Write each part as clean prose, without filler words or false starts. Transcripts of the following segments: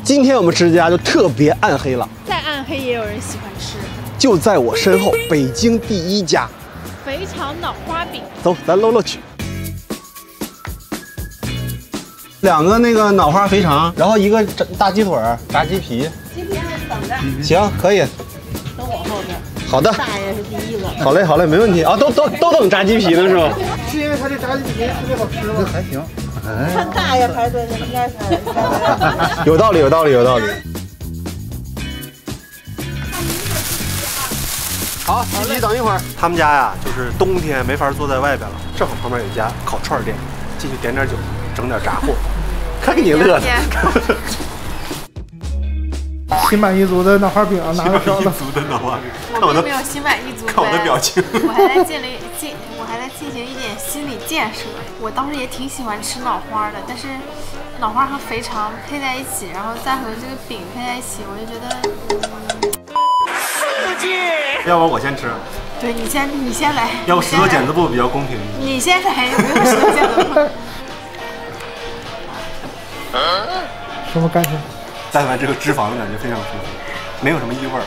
今天我们吃这家就特别暗黑了， 再暗黑也有人喜欢吃。 就在我身后，北京第一家肥肠脑花饼。 走，咱搂搂去。2个那个脑花肥肠，然后1个大鸡腿炸鸡皮。 鸡皮还等着。 行，可以。 等我后边。 好的。 大爷是第一个。 好嘞，好嘞，没问题啊，都等炸鸡皮呢是吧？ 是因为它这炸鸡皮特别好吃吗？还行。 看大爷排队，应该是。 有道理，有道理，有道理。好，鸡皮等一会儿。他们家呀，就是冬天没法坐在外边了，正好旁边有一家烤串店，进去点点酒，整点炸货，看给你乐的。 心满意足的脑花饼拿到手了。心满意足的脑花饼。 我并没有心满意足。 看我的表情。 我还在进行一点心理建设。我当时也挺喜欢吃脑花的，但是脑花和肥肠配在一起，然后再和这个饼配在一起，我就觉得。刺激！ 要不我先吃？ 对，你先来。 要不石头剪子布比较公平。 你先来，不用石头剪子布。 什么感觉？ 但凡这个脂肪的感觉非常舒服，没有什么异味儿。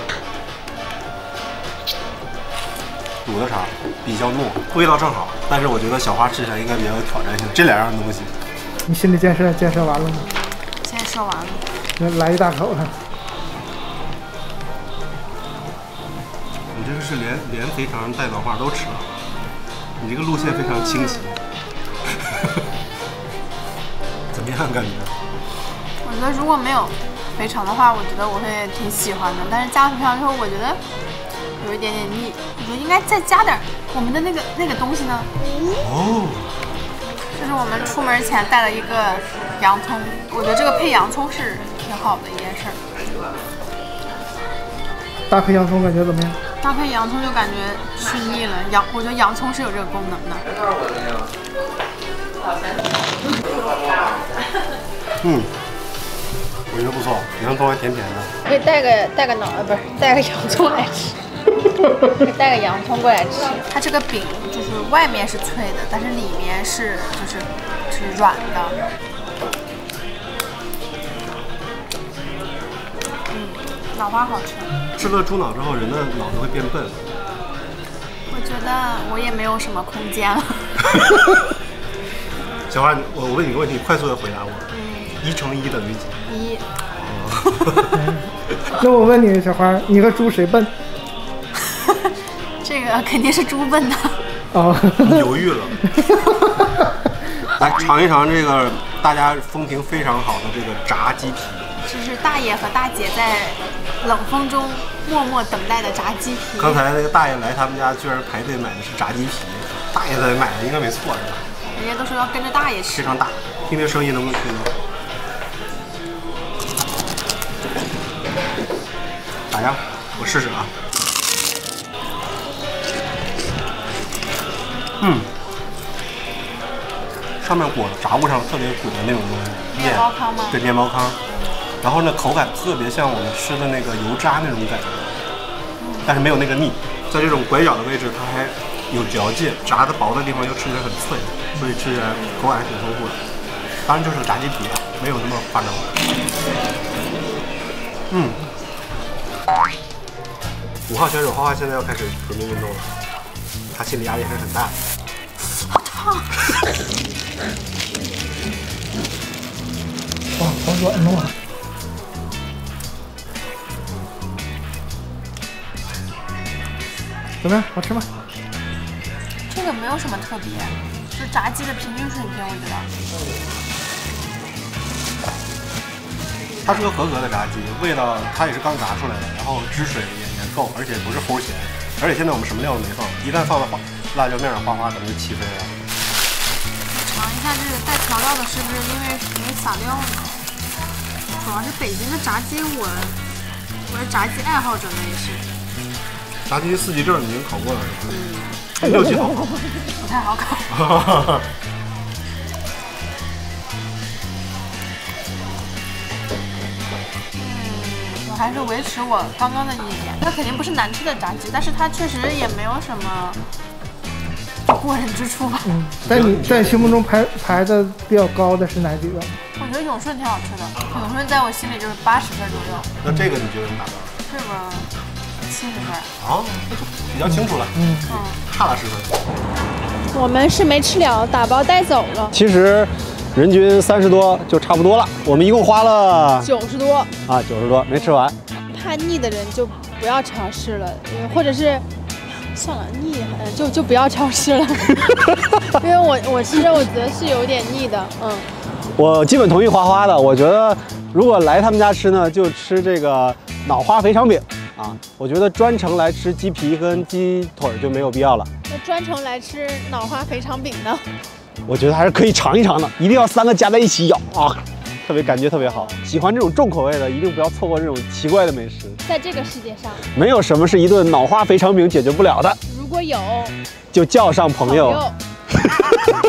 卤的啥比较糯，味道正好，但是我觉得小花吃起来应该比较有挑战性。这2样东西， 你心理建设完了吗？ 建设完了。 来一大口的。 你这个是连肥肠带脑花都吃了，你这个路线非常清晰。怎么样感觉？ 我觉得如果没有肥肠的话，我觉得我会挺喜欢的。但是加了肥肠之后，我觉得有一点点腻。我觉得应该再加点我们的那个东西呢。 哦。 就是我们出门前带了一个洋葱，我觉得这个配洋葱是挺好的一件事儿。 搭配洋葱感觉怎么样？ 搭配洋葱就感觉吃腻了。我觉得洋葱是有这个功能的。 我觉得不错，洋葱还甜甜的。 可以带个洋葱来吃，可以带个洋葱过来吃。它这个饼就是外面是脆的，但是里面是软的。脑花好吃。 吃了猪脑之后，人的脑子会变笨。 我觉得我也没有什么空间了。 小花，我问你个问题，快速的回答我。1乘1等于几 ？1。 那我问你，小花，你和猪谁笨？ 这个肯定是猪笨的。 哦， 犹豫了。来尝一尝这个大家风评非常好的这个炸鸡皮。 这是大爷和大姐在冷风中默默等待的炸鸡皮。 刚才那个大爷来他们家，居然排队买的是炸鸡皮。大爷在买的应该没错是吧？ 人家都说要跟着大爷吃。 非常大，听听声音能不能听到？咋样？我试试啊。上面裹了炸物上特别裹的那种东西， 面包糠吗？ 对，面包糠。然后呢，口感特别像我们吃的那个油炸那种感觉，但是没有那个腻。在这种拐角的位置，它还有嚼劲，炸的薄的地方又吃起来很脆，所以吃起来口感还挺丰富的。当然就是个炸鸡皮啊，没有那么夸张。5号选手花花现在要开始革命运动了，他心理压力还是很大的。 好烫！ 哇，好软糯啊！怎么样？好吃吗？ 这个没有什么特别，就是炸鸡的平均水平，我觉得。 它是个合格的炸鸡，味道它也是刚炸出来的，然后汁水也够，而且不是齁咸。而且现在我们什么料都没放，一旦放了辣椒面上哗哗，咱们就起飞了。 尝一下这个带调料的，是不是因为没撒料呢？主要是北京的炸鸡，我是炸鸡爱好者呢，也是。 炸鸡4级证已经考过了是吧？6级好考。 不太好考。我还是维持我刚刚的意见，它肯定不是难吃的炸鸡，但是它确实也没有什么过人之处吧。 在你心目中排的比较高的是哪几个？ 我我觉得永顺挺好吃的，永顺在我心里就是80分左右。 那这个你觉得你打多少？ 这个70分。 啊，那就比较清楚了。差了10分。 我们是没吃了，打包带走了。 其实人均30多就差不多了。我们一共花了 90多啊，90多没吃完。 怕腻的人就不要超市了，或者是算了，腻就不要超市了，因为我吃着我觉得是有点腻的。 我基本同意花花的，我觉得如果来他们家吃呢，就吃这个脑花肥肠饼啊。我觉得专程来吃鸡皮跟鸡腿就没有必要了。 那专程来吃脑花肥肠饼呢？ 我觉得还是可以尝一尝的，一定要3个加在一起咬啊，感觉特别好。喜欢这种重口味的，一定不要错过这种奇怪的美食。 在这个世界上， 没有什么是一顿脑花肥肠饼解决不了的。 如果有， 就叫上朋友。